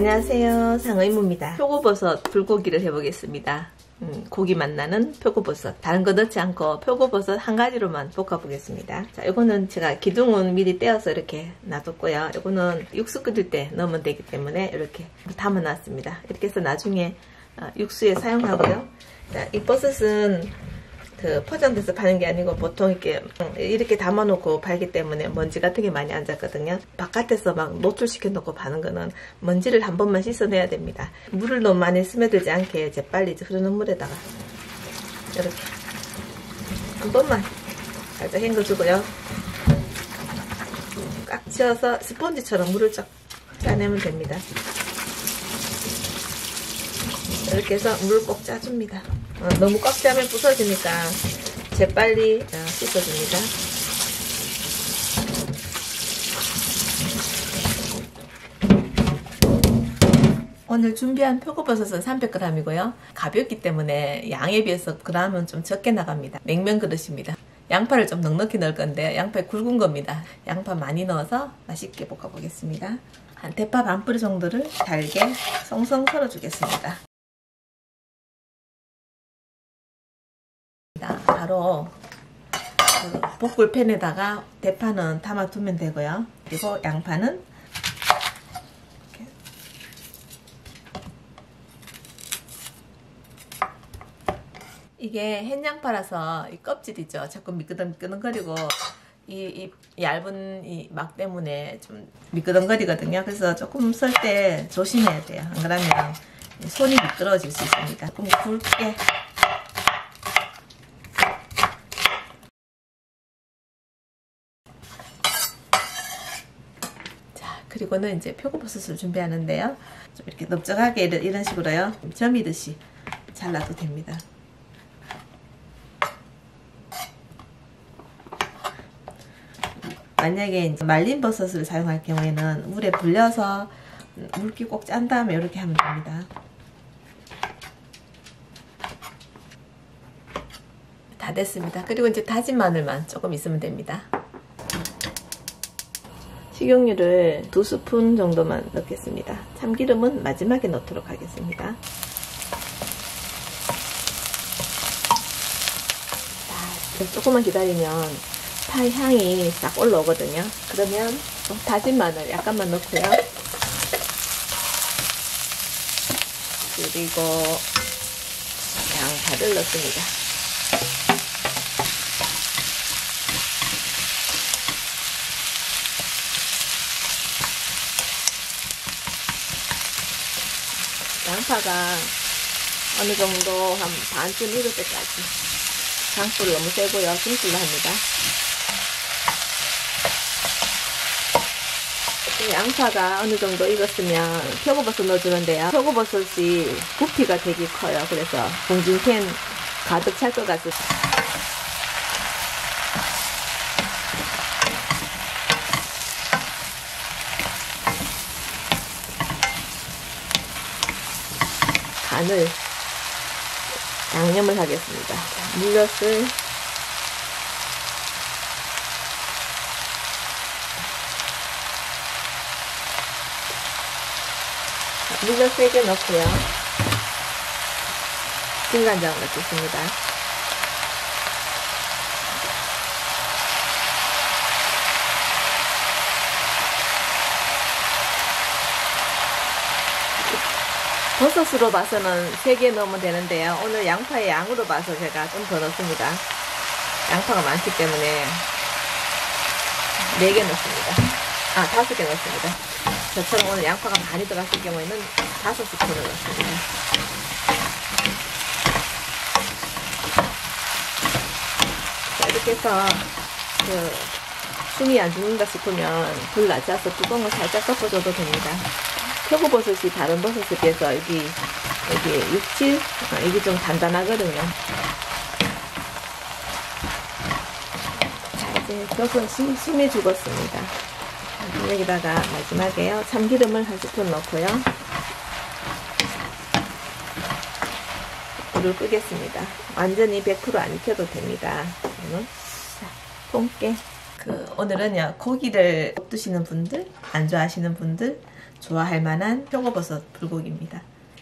안녕하세요, 상의무입니다. 표고버섯 불고기를 해보겠습니다. 고기 맛나는 표고버섯. 다른 거 넣지 않고 표고버섯 한 가지로만 볶아보겠습니다. 자, 이거는 제가 기둥은 미리 떼어서 이렇게 놔뒀고요. 이거는 육수 끓일 때 넣으면 되기 때문에 이렇게 담아놨습니다. 이렇게 해서 나중에 육수에 사용하고요. 자, 이 버섯은 포장돼서 파는 게 아니고 보통 이렇게 담아놓고 팔기 때문에 먼지 같은 게 많이 앉았거든요. 바깥에서 막 노출시켜 놓고 파는 거는 먼지를 한 번만 씻어내야 됩니다. 물을 너무 많이 스며들지 않게 재빨리 흐르는 물에다가 이렇게 한 번만 살짝 헹궈주고요. 꽉 쥐어서 스펀지처럼 물을 쫙 짜내면 됩니다. 이렇게 해서 물 꼭 짜줍니다. 너무 꽉 짜면 부서지니까 재빨리 씻어줍니다. 오늘 준비한 표고버섯은 300g이고요. 가볍기 때문에 양에 비해서 g은 좀 적게 나갑니다. 냉면 그릇입니다. 양파를 좀 넉넉히 넣을 건데 양파에 굵은 겁니다. 양파 많이 넣어서 맛있게 볶아보겠습니다. 한 대파 반 뿌리 정도를 잘게 송송 썰어주겠습니다. 바로 볶을 팬에다가 대파는 담아두면 되고요. 그리고 양파는 이렇게. 이게 햇양파라서 이 껍질 있죠. 자꾸 미끄덩미끄덩거리고 이 얇은 이 막 때문에 좀 미끄덩거리거든요. 그래서 조금 썰 때 조심해야 돼요. 안 그러면 손이 미끄러워질 수 있습니다. 조금 굵게. 그리고는 이제 표고버섯을 준비하는데요. 좀 이렇게 넓적하게 이런 식으로요. 점이듯이 잘라도 됩니다. 만약에 이제 말린 버섯을 사용할 경우에는 물에 불려서 물기 꼭 짠 다음에 이렇게 하면 됩니다. 다 됐습니다. 그리고 이제 다진 마늘만 조금 있으면 됩니다. 식용유를 2스푼 정도만 넣겠습니다. 참기름은 마지막에 넣도록 하겠습니다. 자, 조금만 기다리면 파 향이 싹 올라오거든요. 그러면 다진 마늘 약간만 넣고요. 그리고 양파를 넣습니다. 양파가 어느 정도 한 반쯤 익을 때까지 강불 너무 세고요. 중불로 합니다. 양파가 어느 정도 익었으면 표고버섯 넣어주면 돼요. 표고버섯이 부피가 되게 커요. 그래서 봉진캔 가득 찰 것 같아요. 간을 양념을 하겠습니다. 물엿을 물엿 세게 넣고요. 진간장을 넣겠습니다. 버섯으로 봐서는 3개 넣으면 되는데요. 오늘 양파의 양으로 봐서 제가 좀 더 넣습니다. 양파가 많기 때문에 4개 넣습니다. 5개 넣습니다. 저처럼 오늘 양파가 많이 들어갔을 경우에는 5스푼을 넣습니다. 자, 이렇게 해서 숨이 안 죽는다 싶으면 불 낮춰서 뚜껑을 살짝 덮어줘도 됩니다. 표고버섯이 다른 버섯에 비해서 여기 육질 이게 좀 단단하거든요. 자, 이제 버섯 숨이 죽었습니다. 여기다가 마지막에요. 참기름을 한 스푼 넣고요. 불을 끄겠습니다. 완전히 100% 안 익혀도 됩니다. 자, 통깨. 오늘은요, 고기를 못 드시는 분들, 안 좋아하시는 분들, 좋아할 만한 표고버섯 불고기입니다.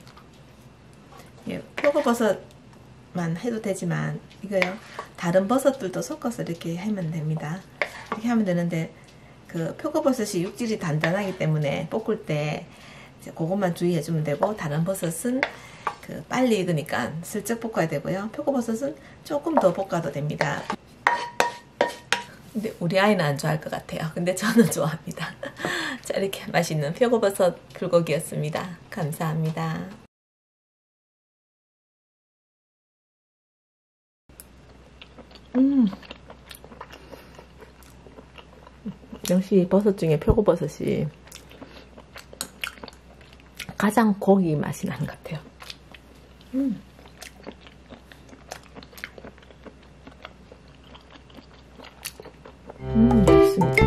예, 표고버섯만 해도 되지만 이거요, 다른 버섯들도 섞어서 이렇게 하면 됩니다. 이렇게 하면 되는데 그 표고버섯이 육질이 단단하기 때문에 볶을 때 이제 그것만 주의해 주면 되고, 다른 버섯은 그 빨리 익으니까 슬쩍 볶아야 되고요. 표고버섯은 조금 더 볶아도 됩니다. 근데 우리 아이는 안 좋아할 것 같아요. 근데 저는 좋아합니다. 자, 이렇게 맛있는 표고버섯 불고기였습니다. 감사합니다. 역시 버섯 중에 표고버섯이 가장 고기 맛이 나는 것 같아요. 맛있습니다.